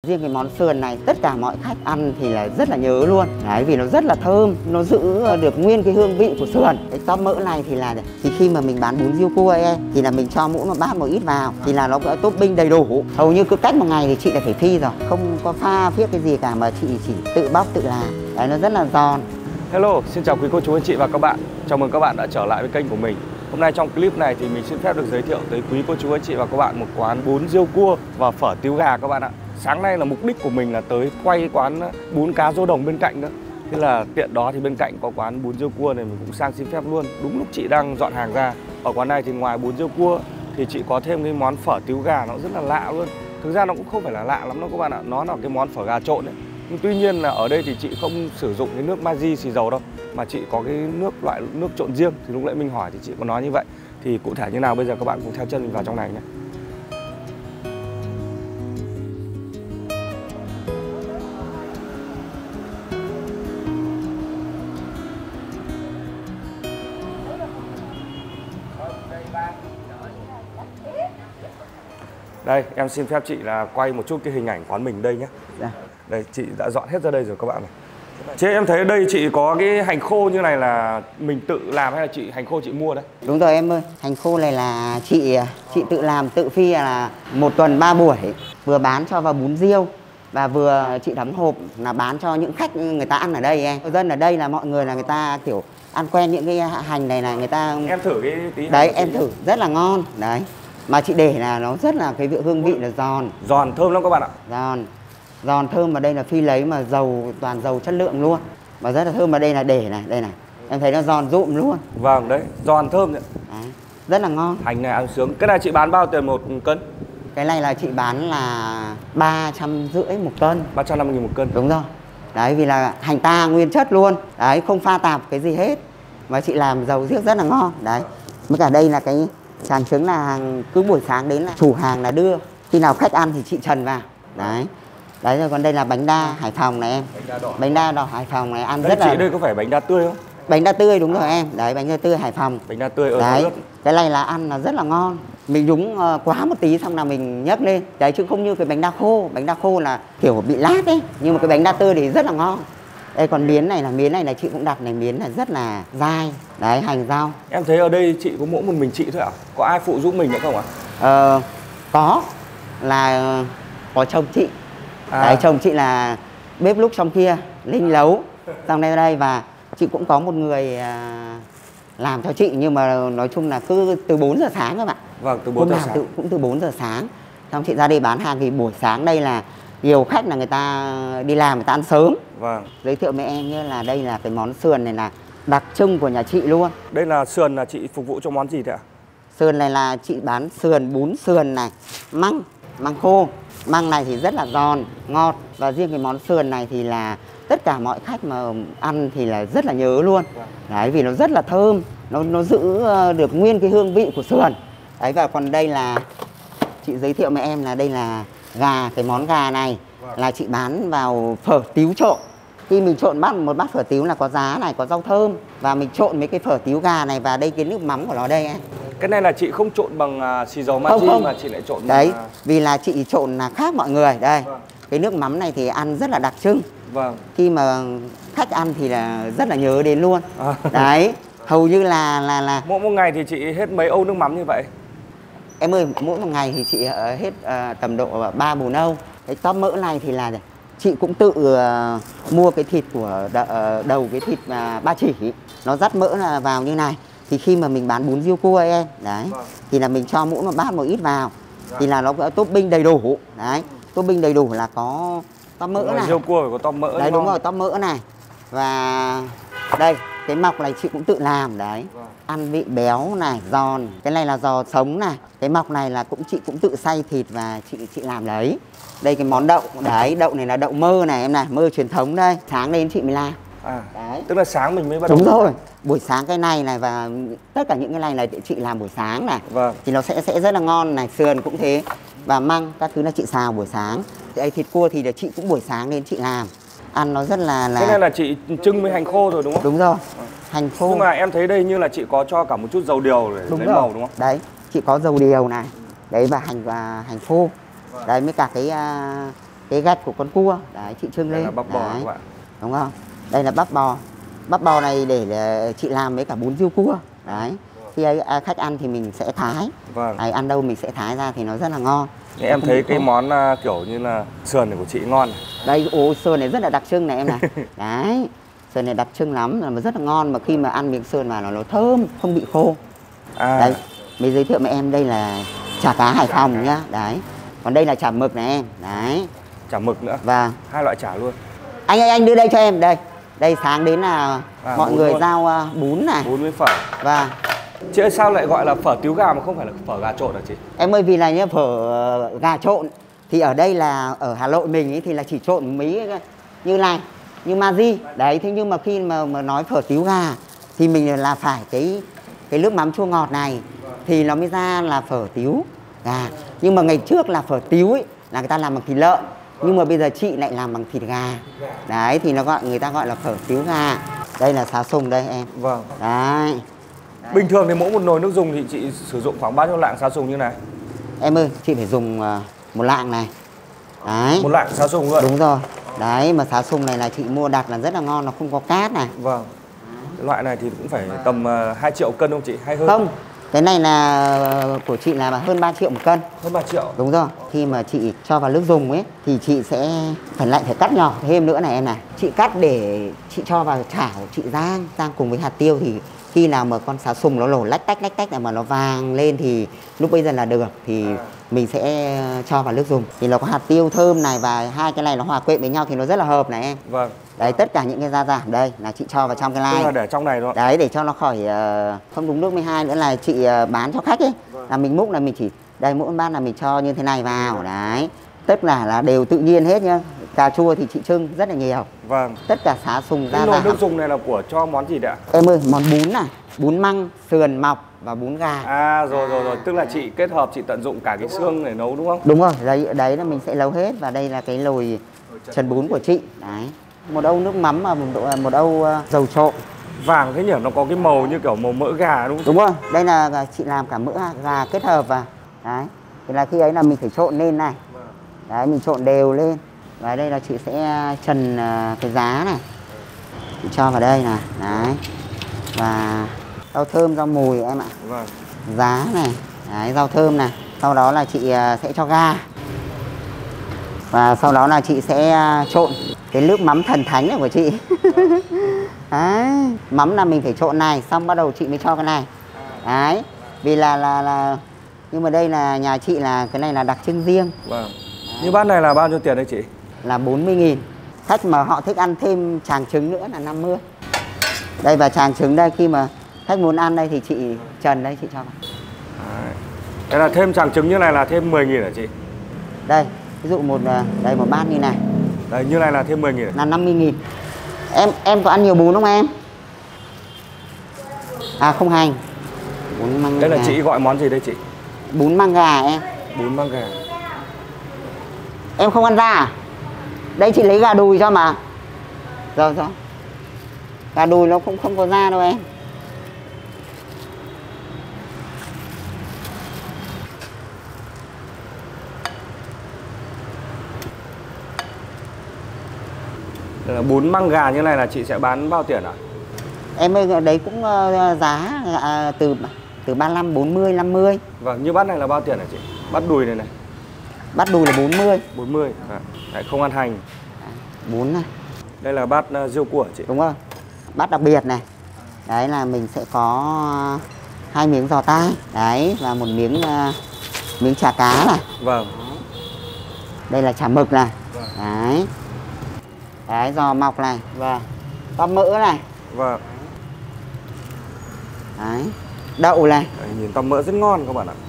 Riêng cái món sườn này tất cả mọi khách ăn thì là rất là nhớ luôn. Đấy, vì nó rất là thơm, nó giữ được nguyên cái hương vị của sườn. Cái tóp mỡ này thì khi mà mình bán bún riêu cua ấy, thì là mình cho mỗi một bát một ít vào thì là nó có topping đầy đủ. Hầu như cứ cách một ngày thì chị lại phải phi rồi, không có pha phiết cái gì cả mà chị chỉ tự bóc tự làm. Đấy, nó rất là giòn. Hello, xin chào quý cô chú anh chị và các bạn. Chào mừng các bạn đã trở lại với kênh của mình. Hôm nay trong clip này thì mình xin phép được giới thiệu tới quý cô chú anh chị và các bạn một quán bún riêu cua và phở tiếu gà các bạn ạ. Sáng nay là mục đích của mình là tới quay quán bún cá rô đồng bên cạnh đó. Thế là tiện đó thì bên cạnh có quán bún riêu cua này mình cũng sang xin phép luôn. Đúng lúc chị đang dọn hàng ra. Ở quán này thì ngoài bún riêu cua thì chị có thêm cái món phở tiếu gà nó rất là lạ luôn. Thực ra nó cũng không phải là lạ lắm đâu các bạn ạ. Nó là cái món phở gà trộn đấy. Nhưng tuy nhiên là ở đây thì chị không sử dụng cái nước Maggi xì dầu đâu, mà chị có cái loại nước trộn riêng. Thì lúc nãy mình hỏi thì chị có nói như vậy. Thì cụ thể như nào bây giờ các bạn cùng theo chân mình vào trong này nhé. Đây, em xin phép chị là quay một chút cái hình ảnh quán mình đây nhé. Đây, chị đã dọn hết ra đây rồi các bạn này. Chị em thấy ở đây chị có cái hành khô như này là mình tự làm hay là chị hành khô chị mua đấy? Đúng rồi em ơi, hành khô này là chị tự làm tự phi là 1 tuần 3 buổi, vừa bán cho vào bún riêu và vừa chị đóng hộp là bán cho những khách người ta ăn ở đây em. Dân ở đây là mọi người là người ta kiểu ăn quen những cái hành này là người ta. Em thử cái tí. Đấy, em thử rất là ngon. Đấy. Mà chị để là nó rất là cái hương vị là giòn. Giòn thơm lắm các bạn ạ. Giòn thơm, mà đây là phi lấy mà toàn dầu chất lượng luôn. Và rất là thơm, mà đây là để này, đây này. Em thấy nó giòn rụm luôn. Vâng đấy, giòn thơm đấy. Đấy, rất là ngon. Hành này ăn sướng. Cái này chị bán bao tiền 1 cân? Cái này là chị bán là 350 1 cân. 350.000 1 cân. Đúng rồi. Đấy, vì là hành ta nguyên chất luôn. Đấy, không pha tạp cái gì hết. Và chị làm dầu riếc rất là ngon. Đấy. Với cả đây là cái hàng trứng là hàng cứ buổi sáng đến là chủ hàng là đưa. Khi nào khách ăn thì chị trần vào. Đấy. Đấy, rồi còn đây là bánh đa Hải Phòng này em. Bánh đa đỏ Hải Phòng này ăn đây rất chị là. Đây có phải bánh đa tươi không? Bánh đa tươi đúng rồi em. Đấy, bánh đa tươi Hải Phòng. Bánh đa tươi ở đấy, nước. cái này là ăn là rất là ngon. Mình nhúng quá một tí xong là mình nhấc lên. Đấy, chứ không như cái bánh đa khô. Bánh đa khô là kiểu bị lát ấy. Nhưng mà cái bánh đa tươi thì rất là ngon. Đây còn miến này là chị cũng đặt này, miến là rất là dai. Đấy, hành rau. Em thấy ở đây chị có mỗi một mình chị thôi ạ? Có ai phụ giúp mình nữa không ạ? Có. Là có chồng chị. Đấy, chồng chị là bếp lúc trong kia, Linh nấu sang đây và chị cũng có một người làm cho chị, nhưng mà nói chung là cứ từ 4 giờ sáng các bạn. Vâng, từ 4 giờ sáng. Cũng từ 4 giờ sáng. Xong chị ra đây bán hàng thì buổi sáng đây là nhiều khách là người ta đi làm, người ta ăn sớm. Vâng. Giới thiệu với em nhé, là đây là cái món sườn này là đặc trưng của nhà chị luôn. Đây là sườn là chị phục vụ cho món gì thế ạ? Sườn này là chị bán sườn, bún sườn này, măng khô. Măng này thì rất là giòn, ngọt. Và riêng cái món sườn này thì là tất cả mọi khách mà ăn thì là rất là nhớ luôn. Đấy, vì nó rất là thơm, nó giữ được nguyên cái hương vị của sườn. Đấy, và còn đây là chị giới thiệu với em là đây là gà. Cái món gà này là chị bán vào phở tíu trộn. Khi mình trộn một bát phở tíu là có giá này, có rau thơm. Và mình trộn mấy cái phở tíu gà này và đây cái nước mắm của nó đây em. Cái này là chị không trộn bằng xì dầu Maggi mà chị lại trộn đấy bằng... Vì là chị trộn là khác mọi người. Đây, cái nước mắm này thì ăn rất là đặc trưng. Vâng. Khi mà khách ăn thì là rất là nhớ đến luôn. Đấy, hầu như là mỗi một ngày thì chị hết mấy âu nước mắm như vậy? Em ơi, mỗi một ngày thì chị hết tầm độ 3-4 âu. Cái tóp mỡ này thì là chị cũng tự mua cái thịt của đầu cái thịt ba chỉ. Nó dắt mỡ là vào như này. Thì khi mà mình bán bún riêu cua ấy em, đấy, thì là mình cho mỗi một bát một ít vào. Thì là nó có topping đầy đủ. Đấy, topping đầy đủ là có tóp mỡ này. Riêu cua phải có tóp mỡ. Đấy, đúng rồi, tóp mỡ này. Và đây, cái mọc này chị cũng tự làm đấy. Ăn vị béo này, giòn. Cái này là giò sống này. Cái mọc này là chị cũng tự xay thịt và chị làm đấy. Đây cái món đậu, đấy, đậu này là đậu mơ này em này, mơ truyền thống đây. Sáng đến chị mới làm. Đấy. Tức là sáng mình mới bắt đầu. Đúng rồi. Buổi sáng cái này và tất cả những cái này là chị làm buổi sáng này. Vâng. Thì nó sẽ rất là ngon này, sườn cũng thế. Và măng các thứ là chị xào buổi sáng. Đây, thịt cua thì là chị cũng buổi sáng đến chị làm. Ăn nó rất là Cái này là chị trưng với hành khô rồi đúng không? Đúng rồi. Hành khô. Nhưng mà em thấy đây như là chị có cho cả một chút dầu điều để lấy màu đúng không? Đấy, chị có dầu điều này. Đấy, và hành khô. Đấy, với cả cái cái gạch của con cua. Đấy, chị trưng lên. Đây là bắp bò các bạn. Đúng không? Đây là bắp bò. Bắp bò này để chị làm với cả bún riêu cua. Đấy. Khi khách ăn thì mình sẽ thái. Vâng. Đấy, ăn đâu mình sẽ thái ra thì nó rất là ngon. Em thấy cái món kiểu như là sườn này của chị ngon. Đây, sườn này rất là đặc trưng này em này. Đấy, sườn này đặc trưng lắm, mà rất là ngon, mà khi mà ăn miếng sườn vào nó thơm, không bị khô. Đấy, mình giới thiệu với em đây là chả cá Hải Phòng nhá. Đấy, còn đây là chả mực này em. Đấy, chả mực nữa. Vâng. Hai loại chả luôn. Anh ơi, anh đưa đây cho em. Đây sáng đến là mọi người luôn. Giao bún này. Bún với phở. Vâng. Chị ơi, sao lại gọi là phở tiếu gà mà không phải là phở gà trộn hả chị? Em ơi, vì là nhá, phở gà trộn thì ở đây là ở Hà Nội mình ấy, thì là chỉ trộn mấy như này, như Maggi. Đấy, thế nhưng mà khi mà nói phở tiếu gà thì mình là phải cái nước mắm chua ngọt này thì nó mới ra là phở tiếu gà. Nhưng mà ngày trước là phở tiếu ấy là người ta làm bằng thịt lợn, nhưng mà bây giờ chị lại làm bằng thịt gà. Đấy, thì người ta gọi là phở tiếu gà. Đây là xá sùng đây em. Vâng. Đấy. Bình thường thì mỗi một nồi nước dùng thì chị sử dụng khoảng bao nhiêu lạng xá sùng như này? Em ơi, chị phải dùng một lạng này. Đấy. Một lạng xá sùng luôn. Đúng rồi. Đấy, mà xá sùng này là chị mua đặt là rất là ngon, nó không có cát này. Vâng. Cái loại này thì cũng phải tầm 2 triệu cân không chị? Hay hơn? Không, cái này là của chị là hơn 3 triệu một cân. Hơn 3 triệu? Đúng rồi. Khi mà chị cho vào nước dùng ấy thì chị sẽ lại phải cắt nhỏ thêm nữa này em này. Chị cắt để chị cho vào chảo, chị rang cùng với hạt tiêu, thì khi nào mà con xá sùng nó nổ lách tách mà nó vàng lên thì lúc bây giờ là được, thì mình sẽ cho vào nước dùng. Thì nó có hạt tiêu thơm này và hai cái này nó hòa quyện với nhau thì nó rất là hợp này em. Vâng. Đấy, tất cả những cái gia giảm đây là chị cho vào trong cái lai. Tức là để trong này thôi. Đấy, để cho nó khỏi không đúng nước. 12 nữa là chị bán cho khách ấy. Là mình múc là mình chỉ đây, mỗi bát là mình cho như thế này vào. Đấy, tất cả là đều tự nhiên hết nhá. Cà chua thì chị trưng rất là nhiều. Vâng. Tất cả xá sùng ra. Nồi nước dùng này là của cho món gì đấy ạ? Em ơi, món bún này, bún măng, sườn mọc và bún gà. À rồi, tức là chị kết hợp, chị tận dụng cả cái xương để nấu đúng không? Đúng rồi, đấy là mình sẽ nấu hết. Và đây là cái nồi trần bún của chị. Đấy, một âu nước mắm và một âu dầu trộn. Vàng thế nhỉ, nó có cái màu như kiểu màu mỡ gà đúng không? Đúng rồi, đây là chị làm cả mỡ gà kết hợp vào. Đấy, thì là khi ấy là mình phải trộn lên này. Đấy, mình trộn đều lên. Và đây là chị sẽ trần cái giá này, chị cho vào đây này. Đấy, và rau thơm, rau mùi em ạ. Vâng. Giá này, đấy, rau thơm này. Sau đó là chị sẽ cho ga. Và sau đó là chị sẽ trộn cái nước mắm thần thánh này của chị. Đấy, mắm là mình phải trộn này, xong bắt đầu chị mới cho cái này. Đấy, vì là nhưng mà đây là nhà chị là cái này là đặc trưng riêng. Vâng. Như bát này là bao nhiêu tiền đây chị? Là 40.000. Khách mà họ thích ăn thêm tràng trứng nữa là 50. Đây, và tràng trứng đây, khi mà khách muốn ăn đây thì chị trần đây, chị cho vào. Đây là thêm tràng trứng như này là thêm 10.000 hả chị? Đây, ví dụ một bát như này. Đây, như này là thêm 10.000 là 50.000. Em có ăn nhiều bún không em? À, không hành. Bún măng đây gà. Là chị gọi món gì đây chị? Bún măng gà em. Bún măng gà. Em không ăn da à? Đây chị lấy gà đùi cho mà. Rồi. Gà đùi nó cũng không có da đâu em. Đây là bún măng gà như này là chị sẽ bán bao tiền ạ? Em ơi, đấy cũng giá từ 35, 40, 50. Vâng, như bát này là bao tiền hả chị? Bát đùi này này. Bát đùi là 40. 40. Lại không ăn hành. Bún này. Đây là bát riêu cua hả chị? Đúng rồi. Bát đặc biệt này. Đấy là mình sẽ có 2 miếng giò tai. Đấy, và một miếng chả cá này. Vâng. Đây là chả mực này. Vâng. Đấy. Đấy, giò mọc này. Và bắp mỡ này. Vâng. Đấy, đậu này. Đấy, nhìn tăm mỡ rất ngon các bạn ạ.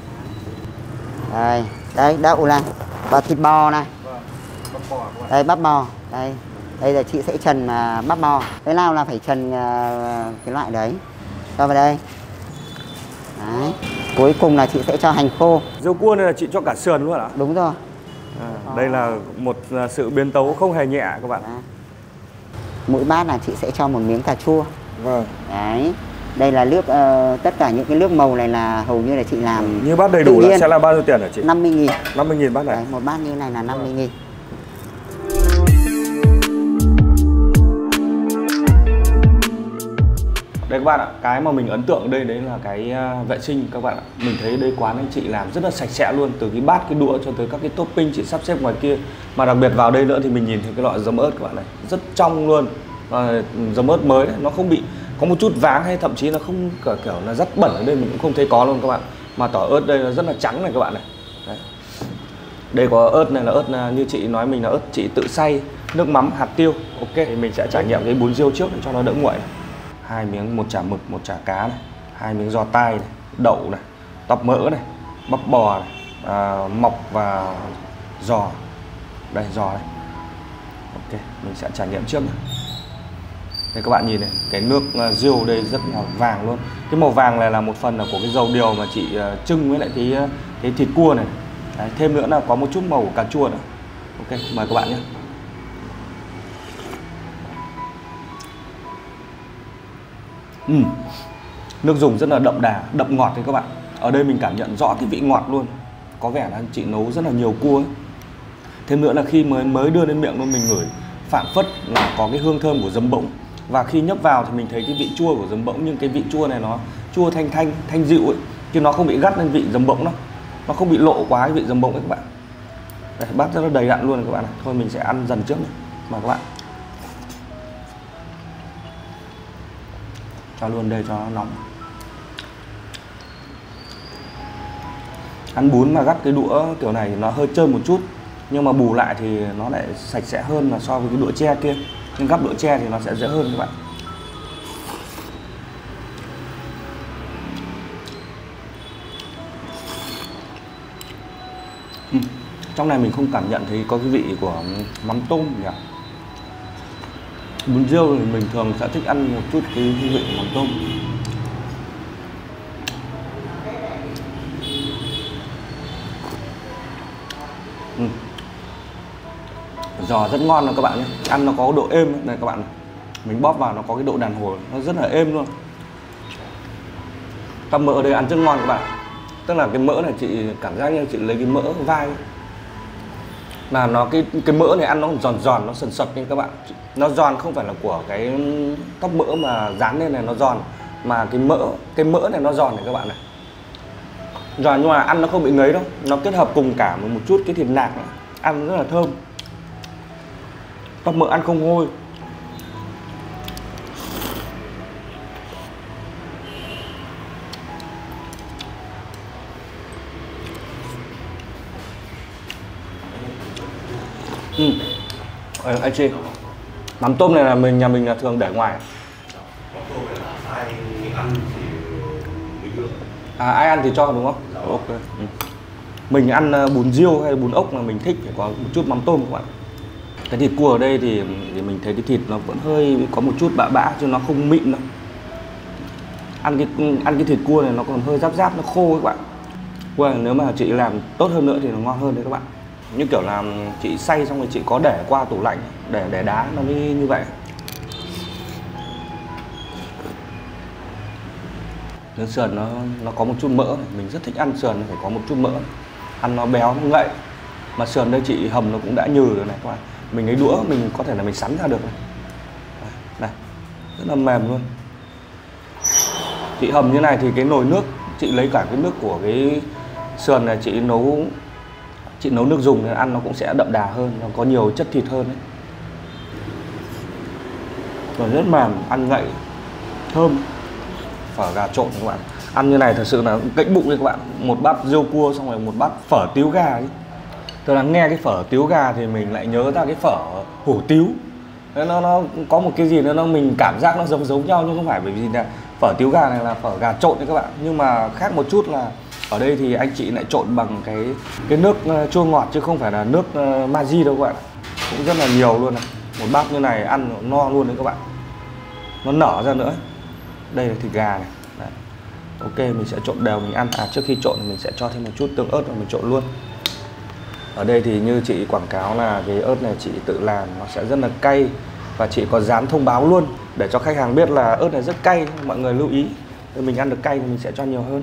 Đây, đậu này. Và thịt bò này. Vâng. Bắp bò các bạn. Đây, bắp bò. Đây là chị sẽ trần bắp bò. Thế nào là phải trần cái loại đấy. Cho vào đây. Đấy. Cuối cùng là chị sẽ cho hành khô. Riêu cua này là chị cho cả sườn luôn ạ? Đúng rồi. Đây là một sự biến tấu không hề nhẹ các bạn. Mỗi bát là chị sẽ cho một miếng cà chua. Vâng. Đấy. Đây là nước, tất cả những cái nước màu này là hầu như là chị làm. Như bát đầy đủ là sẽ là bao nhiêu tiền hả chị? 50.000. 50.000 bát này. Đấy, một bát như này là 50.000. các bạn ạ, cái mà mình ấn tượng ở đây đấy là cái vệ sinh các bạn ạ. Mình thấy đây quán anh chị làm rất là sạch sẽ luôn, từ cái bát, cái đũa cho tới các cái topping chị sắp xếp ngoài kia. Mà đặc biệt vào đây nữa thì mình nhìn thấy cái loại giấm ớt các bạn này, rất trong luôn. Giấm ớt mới đấy, nó không bị có một chút váng hay thậm chí là không kiểu là rất bẩn ở đây mình cũng không thấy có luôn các bạn. Mà tỏi ớt đây nó rất là trắng này các bạn này. Đấy. Đây có ớt này là ớt như chị nói mình là ớt chị tự xay, nước mắm, hạt tiêu. Ok, thì mình sẽ trải nghiệm cái bún riêu trước để cho nó đỡ nguội này. 2 miếng, một chả mực, một chả cá này, 2 miếng giò tai này, đậu này, tóp mỡ này, bắp bò này, mọc và giò. Đây giò này. Ok, mình sẽ trải nghiệm trước này. Đây các bạn nhìn này, cái nước riêu đây rất là vàng luôn. Cái màu vàng này là một phần là của cái dầu điều mà chị trưng với lại cái thịt cua này. Đấy, thêm nữa là có một chút màu cà chua nữa. Ok, mời các bạn nhé. Nước dùng rất là đậm đà, đậm ngọt đấy các bạn. Ở đây mình cảm nhận rõ cái vị ngọt luôn. Có vẻ là chị nấu rất là nhiều cua ấy. Thêm nữa là khi mới đưa lên miệng luôn mình ngửi phảng phất là có cái hương thơm của giấm bỗng. Và khi nhấp vào thì mình thấy cái vị chua của giấm bỗng, nhưng cái vị chua này nó chua thanh dịu ấy, chứ nó không bị gắt lên vị giấm bỗng đâu. Nó không bị lộ quá cái vị giấm bỗng ấy các bạn. Đây, bát rất là đầy đặn luôn này các bạn này. Thôi mình sẽ ăn dần trước này. Mời các bạn. Cho luôn đây cho nó nóng. Ăn bún mà gắp cái đũa kiểu này thì nó hơi trơn một chút, nhưng mà bù lại thì nó lại sạch sẽ hơn là so với cái đũa tre kia. Nhưng gắp đũa tre thì nó sẽ dễ hơn các bạn. Trong này mình không cảm nhận thấy có cái vị của mắm tôm nhỉ. Bún riêu thì mình thường sẽ thích ăn một chút cái hương vị của mắm tôm. Giò rất ngon rồi các bạn nhé. Ăn nó có độ êm này các bạn. Mình bóp vào nó có cái độ đàn hồi, nó rất là êm luôn. Các mỡ ở đây ăn rất ngon các bạn. Tức là cái mỡ này chị cảm giác như chị lấy cái mỡ vai, mà nó cái mỡ này ăn nó giòn, nó sần sật nha các bạn. Nó giòn không phải là của cái tóp mỡ mà dán lên này nó giòn, mà cái mỡ này nó giòn này các bạn này. Giòn nhưng mà ăn nó không bị ngấy đâu. Nó kết hợp cùng cả một chút cái thịt nạc này, ăn rất là thơm. Tóp mỡ ăn không hôi. Anh chị, mắm tôm này là nhà mình là thường để ngoài. Mắm tôm này là ai ăn thì mình được. Ai ăn thì cho đúng không? Dạ. Ok. Mình ăn bún riêu hay bún ốc là mình thích phải có một chút mắm tôm các bạn. Cái thịt cua ở đây thì mình thấy cái thịt nó vẫn hơi có một chút bã bã chứ nó không mịn đâu. Ăn cái thịt cua này nó còn hơi giáp nó khô các bạn. Nếu mà chị làm tốt hơn nữa thì nó ngon hơn đấy các bạn. Như kiểu là chị xay xong rồi chị có để qua tủ lạnh để đá nó mới như vậy. Nên sườn nó có một chút mỡ này. Mình rất thích ăn sườn phải có một chút mỡ này. Ăn nó béo nó ngậy. Mà sườn đây chị hầm nó cũng đã nhừ rồi này các bạn. Mình lấy đũa mình có thể là mình sắn ra được này. Này, rất là mềm luôn. Chị hầm như này thì cái nồi nước chị lấy cả cái nước của cái sườn này chị nấu nước dùng thì ăn nó cũng sẽ đậm đà hơn, nó có nhiều chất thịt hơn đấy. Rồi rất mềm, ăn ngậy, thơm. Phở gà trộn các bạn. Ăn như này thật sự là cạnh bụng đấy các bạn. Một bát riêu cua xong rồi một bát phở tiếu gà ấy. Tôi là nghe cái phở tiếu gà thì mình lại nhớ ra cái phở hủ tiếu. Nó có một cái gì nữa mình cảm giác nó giống nhau, nhưng không phải bởi vì là phở tiếu gà này là phở gà trộn đấy các bạn. Nhưng mà khác một chút là ở đây thì anh chị lại trộn bằng cái nước chua ngọt chứ không phải là nước Maggi đâu các bạn. Cũng rất là nhiều luôn này. Một bát như này ăn no luôn đấy các bạn. Nó nở ra nữa. Đây là thịt gà này. Đấy. Ok, mình sẽ trộn đều mình ăn. Trước khi trộn thì mình sẽ cho thêm một chút tương ớt và mình trộn luôn. Ở đây thì như chị quảng cáo là cái ớt này chị tự làm, nó sẽ rất là cay. Và chị có dán thông báo luôn để cho khách hàng biết là ớt này rất cay. Mọi người lưu ý. Nếu mình ăn được cay thì mình sẽ cho nhiều hơn.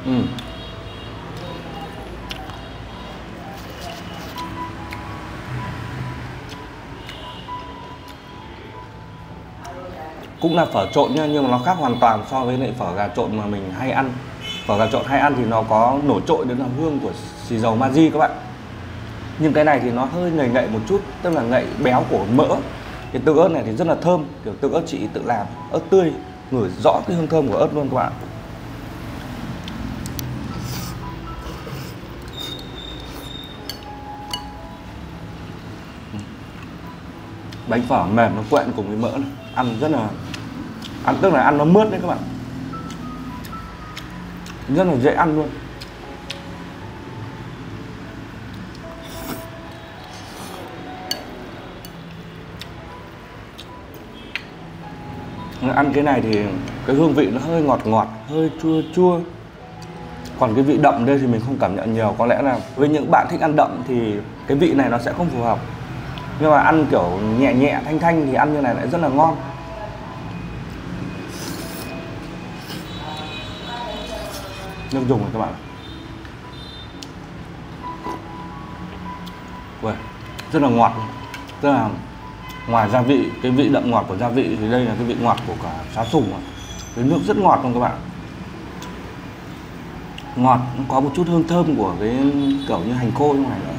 Cũng là phở trộn nha, nhưng mà nó khác hoàn toàn so với lại phở gà trộn mà mình hay ăn. Phở gà trộn hay ăn thì nó có nổi trội đến là hương của xì dầu Maggi các bạn. Nhưng cái này thì nó hơi ngậy ngậy một chút, tức là ngậy béo của mỡ. Cái tương ớt này thì rất là thơm, kiểu tương ớt chị tự làm, ớt tươi, ngửi rõ cái hương thơm của ớt luôn các bạn. Bánh phở mềm nó quện cùng với mỡ này, ăn rất là tức là ăn nó mướt đấy các bạn, rất là dễ ăn luôn. Ăn cái này thì cái hương vị nó hơi ngọt ngọt, hơi chua chua. Còn cái vị đậm đây thì mình không cảm nhận nhiều. Có lẽ là với những bạn thích ăn đậm thì cái vị này nó sẽ không phù hợp. Nhưng mà ăn kiểu nhẹ nhẹ, thanh thanh thì ăn như này lại rất là ngon. Nước dùng này các bạn. Ui, rất là ngọt. Tức là ngoài gia vị, cái vị đậm ngọt của gia vị thì đây là cái vị ngọt của cả sá sùng. Cái nước rất ngọt luôn các bạn. Ngọt, nó có một chút hương thơm của cái kiểu như hành khô trong này nữa.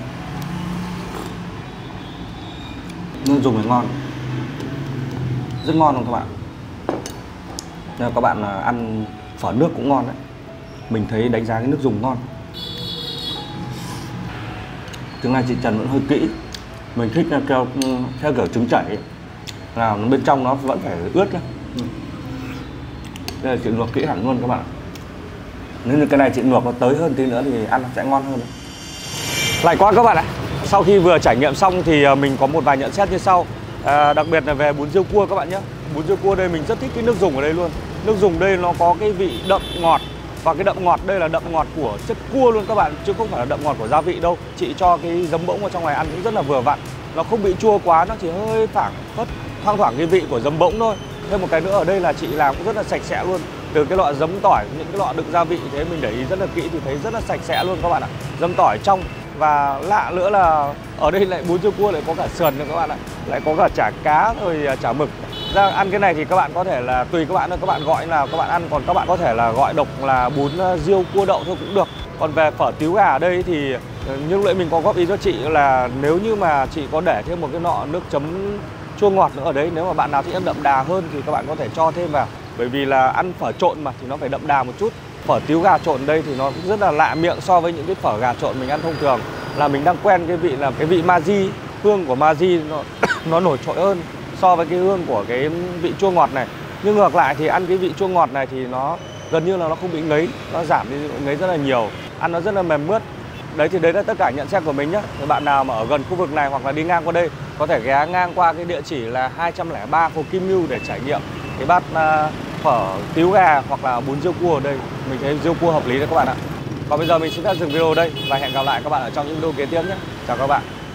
Nước dùng thì ngon, rất ngon luôn các bạn. Nên các bạn ăn phở nước cũng ngon đấy. Mình thấy đánh giá cái nước dùng ngon. Trứng này chị trần vẫn hơi kỹ. Mình thích là theo kiểu trứng chảy ấy, là bên trong nó vẫn phải ướt nhá. Đây là chị luộc kỹ hẳn luôn các bạn. Nếu như cái này chị luộc nó tới hơn tí nữa thì ăn nó sẽ ngon hơn. Lại quá các bạn ạ. Sau khi vừa trải nghiệm xong thì mình có một vài nhận xét như sau. Đặc biệt là về bún riêu cua các bạn nhé. Bún riêu cua đây mình rất thích cái nước dùng ở đây luôn. Nước dùng đây nó có cái vị đậm ngọt. Và cái đậm ngọt đây là đậm ngọt của chất cua luôn các bạn, chứ không phải là đậm ngọt của gia vị đâu. Chị cho cái giấm bỗng vào trong này ăn cũng rất là vừa vặn. Nó không bị chua quá, nó chỉ hơi thoảng thoảng cái vị của giấm bỗng thôi. Thêm một cái nữa ở đây là chị làm cũng rất là sạch sẽ luôn. Từ cái lọ giấm tỏi, những cái lọ đựng gia vị thế mình để ý rất là kỹ thì thấy rất là sạch sẽ luôn các bạn ạ. Giấm tỏi trong. Và lạ nữa là ở đây lại bún riêu cua lại có cả sườn nữa các bạn ạ. Lại có cả chả cá rồi chả mực. Ra ăn cái này thì các bạn có thể là tùy các bạn thôi, các bạn gọi là các bạn ăn, còn các bạn có thể là gọi độc là bún riêu cua đậu thôi cũng được. Còn về phở tíu gà ở đây thì như lúc nãy mình có góp ý cho chị là nếu như mà chị có để thêm một cái nọ nước chấm chua ngọt nữa ở đấy, nếu mà bạn nào thích ăn đậm đà hơn thì các bạn có thể cho thêm vào. Bởi vì là ăn phở trộn mà thì nó phải đậm đà một chút. Phở tíu gà trộn đây thì nó rất là lạ miệng so với những cái phở gà trộn mình ăn thông thường. Là mình đang quen cái vị là cái vị Maggi, hương của Maggi nó nổi trội hơn so với cái hương của cái vị chua ngọt này. Nhưng ngược lại thì ăn cái vị chua ngọt này thì nó gần như là nó không bị ngấy, nó giảm đi ngấy rất là nhiều, ăn nó rất là mềm mướt. Đấy thì đấy là tất cả nhận xét của mình nhé. Các bạn nào mà ở gần khu vực này hoặc là đi ngang qua đây có thể ghé ngang qua cái địa chỉ là 203 Hồ Kim Mưu để trải nghiệm cái bát phở tíu gà hoặc là bún riêu cua ở đây. Mình thấy riêu cua hợp lý đấy các bạn ạ. Còn bây giờ mình xin phép dừng video ở đây và hẹn gặp lại các bạn ở trong những video kế tiếp nhé. Chào các bạn.